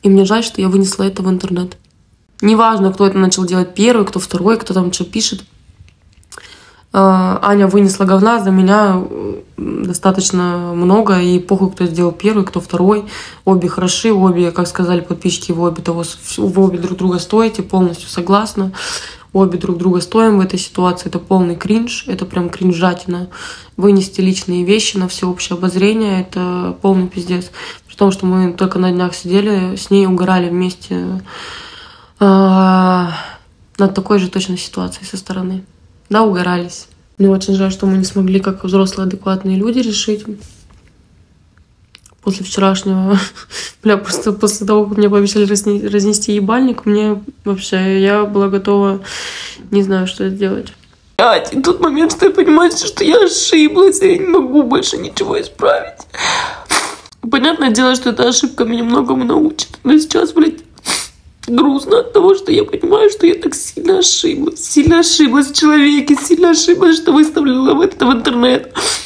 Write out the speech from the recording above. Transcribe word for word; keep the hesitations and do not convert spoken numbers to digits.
И мне жаль, что я вынесла это в интернет. Неважно, кто это начал делать первый, кто второй, кто там что пишет. Аня вынесла говна за меня достаточно много, и похуй, кто сделал первый, кто второй. Обе хороши, обе, как сказали подписчики, вы обе, того, вы обе друг друга стоите, полностью согласна. Обе друг друга стоим в этой ситуации. Это полный кринж, это прям кринжатина. Вынести личные вещи на всеобщее обозрение, это полный пиздец. При том, что мы только на днях сидели, с ней угорали вместе а, над такой же точно ситуацией со стороны. Да, угорались. Мне очень жаль, что мы не смогли, как взрослые адекватные люди, решить. После вчерашнего, бля, просто после того, как мне пообещали разнести ебальник, мне вообще, я была готова, не знаю, что сделать. И тот момент, что я понимаю, что я ошиблась, я не могу больше ничего исправить. Понятное дело, что эта ошибка меня многому научит. Но сейчас, блядь, грустно от того, что я понимаю, что я так сильно ошиблась. Сильно ошиблась в человеке, сильно ошиблась, что выставила это в интернет.